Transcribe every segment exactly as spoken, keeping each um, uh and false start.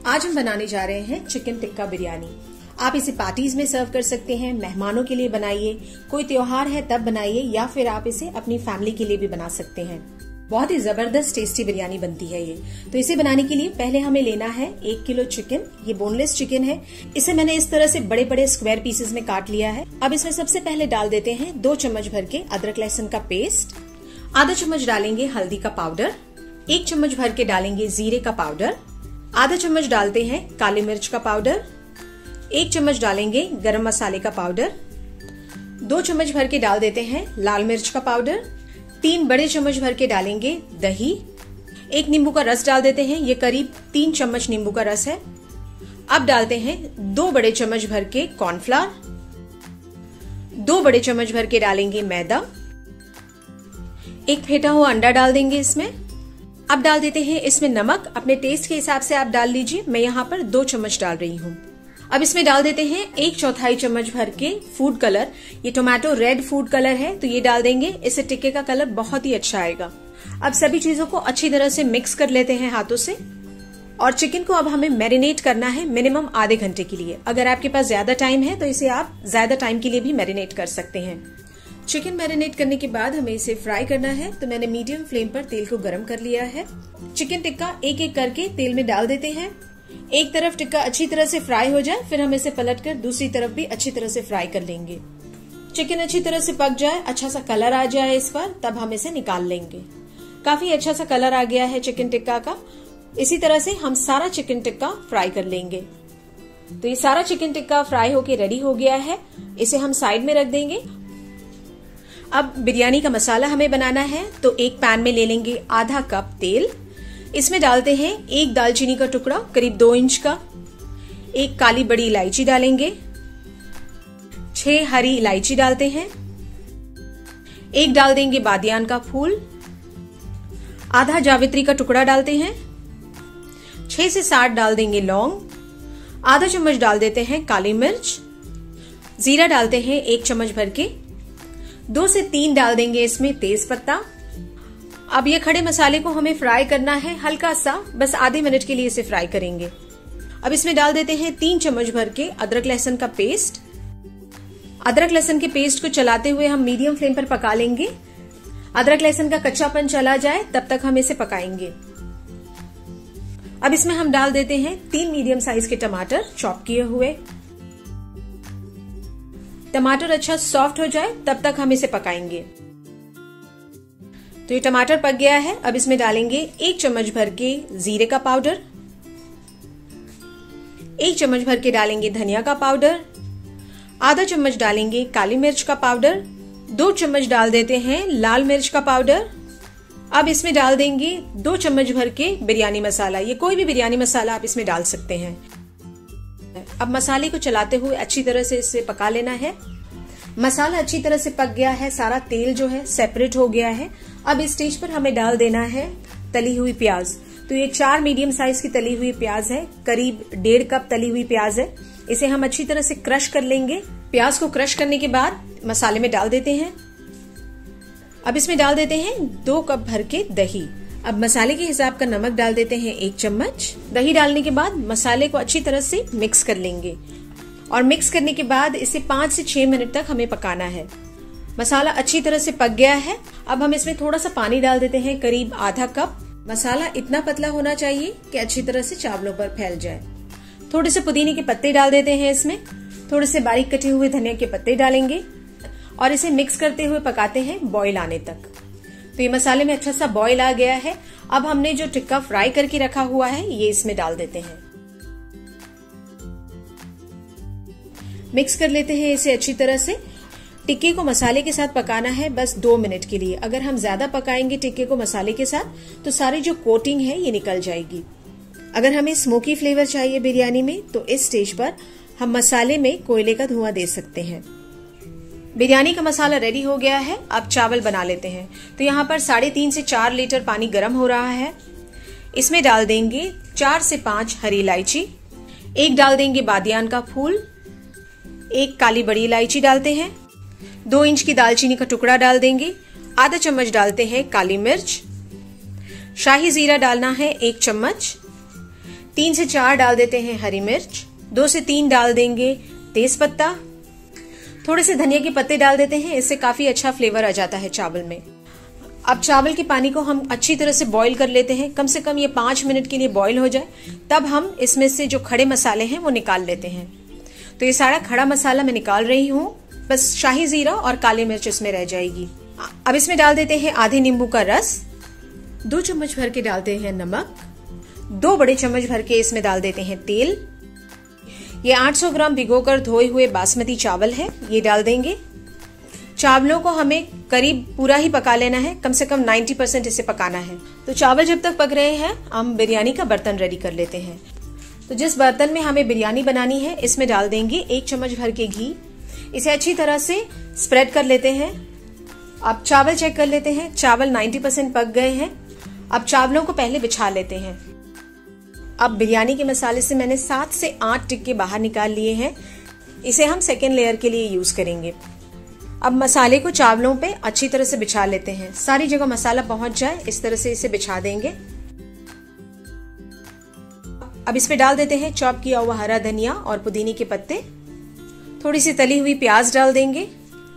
आज हम बनाने जा रहे हैं चिकन टिक्का बिरयानी। आप इसे पार्टीज में सर्व कर सकते हैं, मेहमानों के लिए बनाइए, कोई त्योहार है तब बनाइए, या फिर आप इसे अपनी फैमिली के लिए भी बना सकते हैं। बहुत ही जबरदस्त टेस्टी बिरयानी बनती है ये। तो इसे बनाने के लिए पहले हमें लेना है एक किलो चिकन। ये बोनलेस चिकन है। इसे मैंने इस तरह से बड़े बड़े स्क्वायर पीसेस में काट लिया है। अब इसमें सबसे पहले डाल देते हैं दो चम्मच भर के अदरक लहसुन का पेस्ट, आधा चम्मच डालेंगे हल्दी का पाउडर, एक चम्मच भर के डालेंगे जीरे का पाउडर, आधा चम्मच डालते हैं काली मिर्च का पाउडर, एक चम्मच डालेंगे गरम मसाले का पाउडर, दो चम्मच भर के डाल देते हैं लाल मिर्च का पाउडर, तीन बड़े चम्मच भर के डालेंगे दही, एक नींबू का रस डाल देते हैं, ये करीब तीन चम्मच नींबू का रस है। अब डालते हैं दो बड़े चम्मच भर के कॉर्नफ्लावर, दो बड़े चम्मच भर के डालेंगे मैदा, एक फेंटा हुआ अंडा डाल देंगे इसमें। अब डाल देते हैं इसमें नमक, अपने टेस्ट के हिसाब से आप डाल लीजिए, मैं यहाँ पर दो चम्मच डाल रही हूँ। अब इसमें डाल देते हैं एक चौथाई चम्मच भर के फूड कलर। ये टोमेटो रेड फूड कलर है, तो ये डाल देंगे, इससे टिक्के का कलर बहुत ही अच्छा आएगा। अब सभी चीजों को अच्छी तरह से मिक्स कर लेते हैं हाथों से। और चिकन को अब हमें मैरिनेट करना है मिनिमम आधे घंटे के लिए। अगर आपके पास ज्यादा टाइम है तो इसे आप ज्यादा टाइम के लिए भी मैरिनेट कर सकते हैं। चिकन मैरिनेट करने के बाद हमें इसे फ्राई करना है, तो मैंने मीडियम फ्लेम पर तेल को गर्म कर लिया है। चिकन टिक्का एक एक करके तेल में डाल देते हैं। एक तरफ टिक्का अच्छी तरह से फ्राई हो जाए, फिर हम इसे पलटकर दूसरी तरफ भी अच्छी तरह से फ्राई कर लेंगे। चिकन अच्छी तरह से पक जाए, अच्छा सा कलर आ जाए इस पर, तब हम इसे निकाल लेंगे। काफी अच्छा सा कलर आ गया है चिकन टिक्का का। इसी तरह से हम सारा चिकन टिक्का फ्राई कर लेंगे। तो ये सारा चिकन टिक्का फ्राई होके रेडी हो गया है, इसे हम साइड में रख देंगे। अब बिरयानी का मसाला हमें बनाना है, तो एक पैन में ले लेंगे आधा कप तेल। इसमें डालते हैं एक दालचीनी का टुकड़ा करीब दो इंच का, एक काली बड़ी इलायची डालेंगे, छह हरी इलायची डालते हैं, एक डाल देंगे बादियान का फूल, आधा जावित्री का टुकड़ा डालते हैं, छह से सात डाल देंगे लौंग, आधा चम्मच डाल देते हैं काली मिर्च, जीरा डालते हैं एक चम्मच भर के, दो से तीन डाल देंगे इसमें तेज पत्ता। अब ये खड़े मसाले को हमें फ्राई करना है हल्का सा, बस आधे मिनट के लिए इसे फ्राई करेंगे। अब इसमें डाल देते हैं तीन चम्मच भर के अदरक लहसुन का पेस्ट। अदरक लहसुन के पेस्ट को चलाते हुए हम मीडियम फ्लेम पर पका लेंगे। अदरक लहसुन का कच्चापन चला जाए तब तक हम इसे पकाएंगे। अब इसमें हम डाल देते हैं तीन मीडियम साइज के टमाटर चॉप किए हुए। टमाटर अच्छा सॉफ्ट हो जाए तब तक हम इसे पकाएंगे। तो ये टमाटर पक गया है। अब इसमें डालेंगे एक चम्मच भर के जीरे का पाउडर, एक चम्मच भर के डालेंगे धनिया का पाउडर, आधा चम्मच डालेंगे काली मिर्च का पाउडर, दो चम्मच डाल देते हैं लाल मिर्च का पाउडर। अब इसमें डाल देंगे दो चम्मच भर के बिरयानी मसाला। ये कोई भी बिरयानी मसाला आप इसमें डाल सकते हैं। अब मसाले को चलाते हुए अच्छी तरह से इसे पका लेना है। मसाला अच्छी तरह से पक गया है, सारा तेल जो है सेपरेट हो गया है। अब इस स्टेज पर हमें डाल देना है तली हुई प्याज। तो ये चार मीडियम साइज की तली हुई प्याज है, करीब डेढ़ कप तली हुई प्याज है। इसे हम अच्छी तरह से क्रश कर लेंगे। प्याज को क्रश करने के बाद मसाले में डाल देते हैं। अब इसमें डाल देते हैं दो कप भर के दही। अब मसाले के हिसाब का नमक डाल देते हैं एक चम्मच। दही डालने के बाद मसाले को अच्छी तरह से मिक्स कर लेंगे, और मिक्स करने के बाद इसे पांच से छह मिनट तक हमें पकाना है। मसाला अच्छी तरह से पक गया है। अब हम इसमें थोड़ा सा पानी डाल देते हैं, करीब आधा कप। मसाला इतना पतला होना चाहिए कि अच्छी तरह से चावलों पर फैल जाए। थोड़े से पुदीने के पत्ते डाल देते हैं इसमें, थोड़े से बारीक कटे हुए धनिया के पत्ते डालेंगे, और इसे मिक्स करते हुए पकाते हैं बॉईल आने तक। तो ये मसाले में अच्छा सा बॉईल आ गया है। अब हमने जो टिक्का फ्राई करके रखा हुआ है ये इसमें डाल देते हैं। मिक्स कर लेते हैं इसे अच्छी तरह से। टिक्के को मसाले के साथ पकाना है बस दो मिनट के लिए। अगर हम ज्यादा पकाएंगे टिक्के को मसाले के साथ तो सारी जो कोटिंग है ये निकल जाएगी। अगर हमें स्मोकी फ्लेवर चाहिए बिरयानी में, तो इस स्टेज पर हम मसाले में कोयले का धुआं दे सकते हैं। बिरयानी का मसाला रेडी हो गया है। अब चावल बना लेते हैं। तो यहाँ पर साढ़े तीन से चार लीटर पानी गर्म हो रहा है। इसमें डाल देंगे चार से पांच हरी इलायची, एक डाल देंगे बादियान का फूल, एक काली बड़ी इलायची डालते हैं, दो इंच की दालचीनी का टुकड़ा डाल देंगे, आधा चम्मच डालते हैं काली मिर्च, शाही जीरा डालना है एक चम्मच, तीन से चार डाल देते हैं हरी मिर्च, दो से तीन डाल देंगे तेज पत्ता, थोड़े से धनिया के पत्ते डाल देते हैं, इससे काफी अच्छा फ्लेवर आ जाता है चावल में। अब चावल के पानी को हम अच्छी तरह से बॉईल कर लेते हैं, कम से कम ये पांच मिनट के लिए बॉईल हो जाए, तब हम इसमें से जो खड़े मसाले हैं वो निकाल लेते हैं। तो ये सारा खड़ा मसाला मैं निकाल रही हूँ, बस शाही जीरा और काली मिर्च इसमें रह जाएगी। अब इसमें डाल देते हैं आधे नींबू का रस, दो चम्मच भर के डालते हैं नमक, दो बड़े चम्मच भर के इसमें डाल देते हैं तेल। ये आठ सौ ग्राम भिगोकर धोए हुए बासमती चावल है, ये डाल देंगे। चावलों को हमें करीब पूरा ही पका लेना है, कम से कम नब्बे परसेंट इसे पकाना है। तो चावल जब तक पक रहे हैं हम बिरयानी का बर्तन रेडी कर लेते हैं। तो जिस बर्तन में हमें बिरयानी बनानी है इसमें डाल देंगे एक चम्मच भर के घी, इसे अच्छी तरह से स्प्रेड कर लेते हैं। अब चावल चेक कर लेते हैं, चावल नब्बे परसेंट पक गए हैं। अब चावलों को पहले बिछा लेते हैं। अब बिरयानी के मसाले से मैंने सात से आठ टिक्के बाहर निकाल लिए हैं, इसे हम सेकेंड लेयर के लिए यूज करेंगे। अब मसाले को चावलों पे अच्छी तरह से बिछा लेते हैं, सारी जगह मसाला पहुंच जाए इस तरह से इसे बिछा देंगे। अब इस पे डाल देते हैं चॉप किया हुआ हरा धनिया और पुदीने के पत्ते, थोड़ी सी तली हुई प्याज डाल देंगे।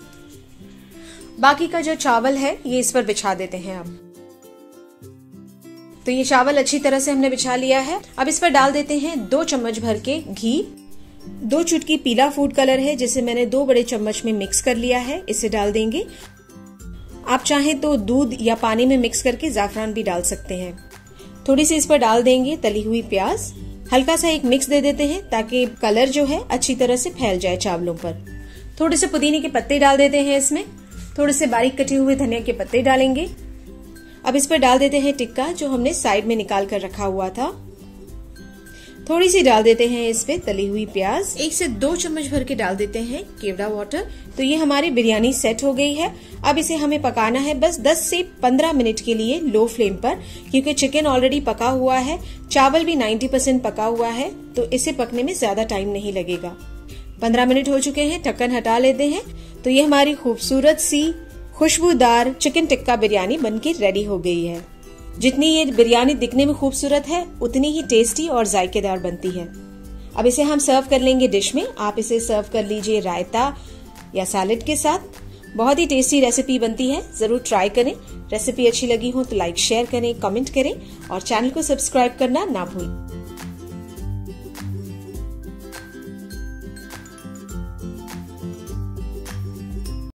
बाकी का जो चावल है ये इस पर बिछा देते हैं। अब तो ये चावल अच्छी तरह से हमने बिछा लिया है। अब इस पर डाल देते हैं दो चम्मच भर के घी, दो चुटकी पीला फूड कलर है जिसे मैंने दो बड़े चम्मच में मिक्स कर लिया है, इसे डाल देंगे। आप चाहें तो दूध या पानी में मिक्स करके जाफरान भी डाल सकते हैं। थोड़ी सी इस पर डाल देंगे तली हुई प्याज, हल्का सा एक मिक्स दे देते हैं ताकि कलर जो है अच्छी तरह से फैल जाए चावलों पर। थोड़े से पुदीने के पत्ते डाल देते हैं इसमें, थोड़े से बारीक कटे हुए धनिया के पत्ते डालेंगे। अब इस पर डाल देते हैं टिक्का जो हमने साइड में निकाल कर रखा हुआ था, थोड़ी सी डाल देते हैं इस पे तली हुई प्याज, एक से दो चम्मच भर के डाल देते हैं केवड़ा वाटर। तो ये हमारी बिरयानी सेट हो गई है। अब इसे हमें पकाना है बस दस से पंद्रह मिनट के लिए लो फ्लेम पर, क्योंकि चिकन ऑलरेडी पका हुआ है, चावल भी नब्बे परसेंट पका हुआ है, तो इसे पकने में ज्यादा टाइम नहीं लगेगा। पंद्रह मिनट हो चुके हैं, ढक्कन हटा लेते हैं। तो ये हमारी खूबसूरत सी खुशबूदार चिकन टिक्का बिरयानी बनके रेडी हो गई है। जितनी ये बिरयानी दिखने में खूबसूरत है उतनी ही टेस्टी और जायकेदार बनती है। अब इसे हम सर्व कर लेंगे डिश में। आप इसे सर्व कर लीजिए रायता या सैलेड के साथ। बहुत ही टेस्टी रेसिपी बनती है, जरूर ट्राई करें। रेसिपी अच्छी लगी हो तो लाइक शेयर करें, कमेंट करें और चैनल को सब्सक्राइब करना ना भूलें।